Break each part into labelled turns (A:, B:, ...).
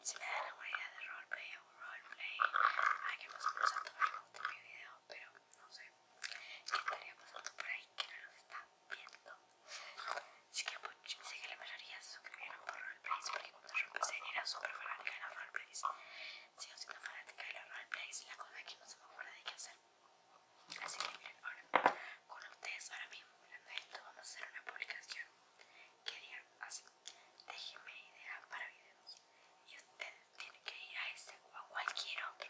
A: Si me dan alguna idea de roleplay o roleplay, ay, que más o menos a tomar de mi video, pero no sé qué estaría pasando por ahí que no los está viendo. Así que pues, sé que la mayoría se suscribieron por roleplays, porque cuando yo empecé era súper fanática de los roleplays. Sigo siendo fanática de los roleplays, la cosa es que no se me acuerda de qué hacer. Así que miren, ahora con ustedes ahora mismo hablando de esto, vamos a hacer una publicación que diga así: déjenme ideas para videos y ustedes tienen que ir a ese o a cualquier otro.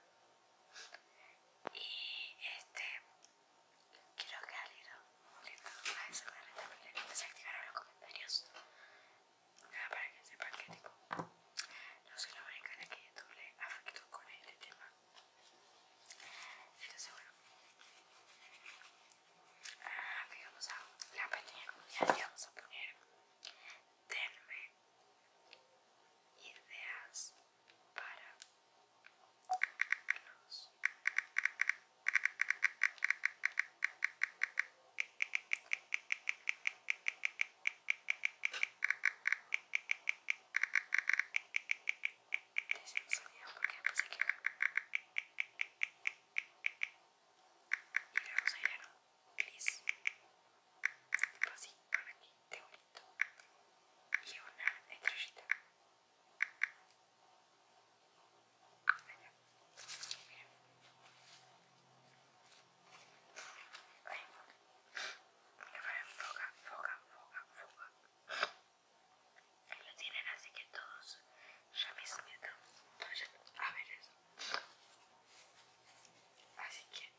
A: Y quiero que alguien a ese me también le desactivaron los comentarios para que sepan que tipo no soy la única a la que YouTube le afectó con este tema. Entonces bueno, aquí vamos a la pestaña comunidad y vamos a poner denme ideas para los decimos sonido porque después se queja. Y le vamos a ir a un gris tipo así, por aquí, de bonito, y una estrellita. Miren, ahí, foca, foca, foca, foca. Ahí lo tienen, así que todos ya mismito vayan a ver eso. Así que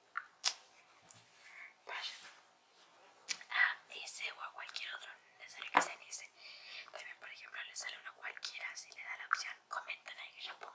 A: vayan a ese o a cualquier otro, no es necesario que sea en ese. También, por ejemplo, les sale uno cualquiera, si le da la opción, comentan ahí que yo pongo